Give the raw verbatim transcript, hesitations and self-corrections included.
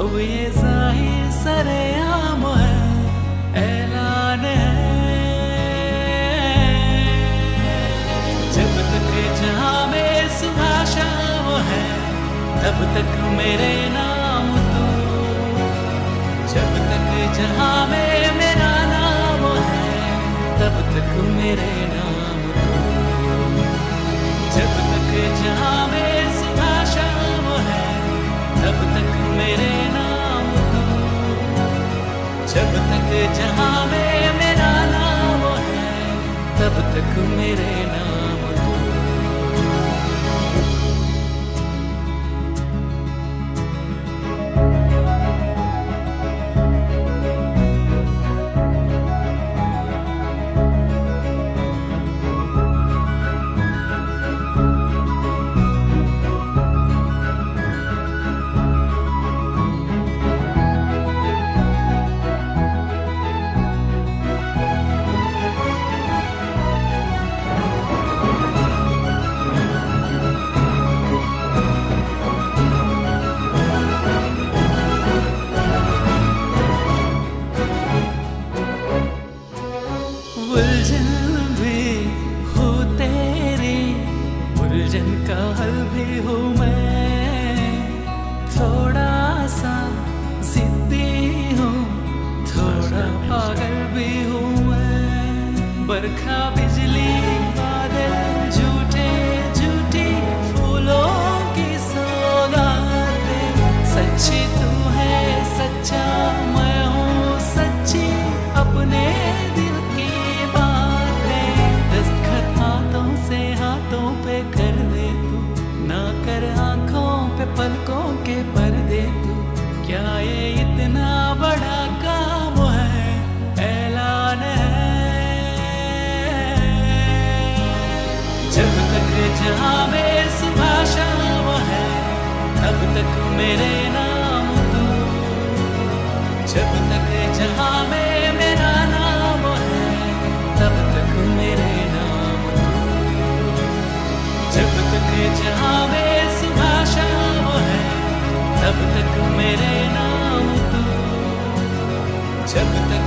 अब ये ज़ाहिर सरेआम है, ऐलान है। जब तक जहाँ में सुबह शाम है, तब तक मेरे नाम तू। जब तक जहाँ में मेरा नाम है, तब तक मेरे नाम तू। जब तक जहाँ में सुबह शाम है, तब तक मेरे नाम तू। जब तक जहाँ में मेरा नाम है, तब तक मेरे नाम तू। उलझन भी हो तेरी, उलझन का हल भी हूँ मैं। थोड़ा सा जिद्दी हूँ, थोड़ा पागल भी हूँ मैं। बरखा बिजली बादल झूठे झूठी फूलों की सौगातें। सच्ची तू है सच्चा मैं हूँ सच्ची, अपने दिल पे कर दे तू, ना कर आंखों पे पलकों के पर्दे तू। क्या ये इतना बड़ा काम है, ऐलान है। जब तक जहाँ में सुबह शाम है, तब तक मेरे नाम तू। जब तक जहाँ में मेरा नाम है, तब तक मेरे नाम तू। जब तक जहाँ में सुबह शाम है, तब तक मेरे नाम तू। जब तक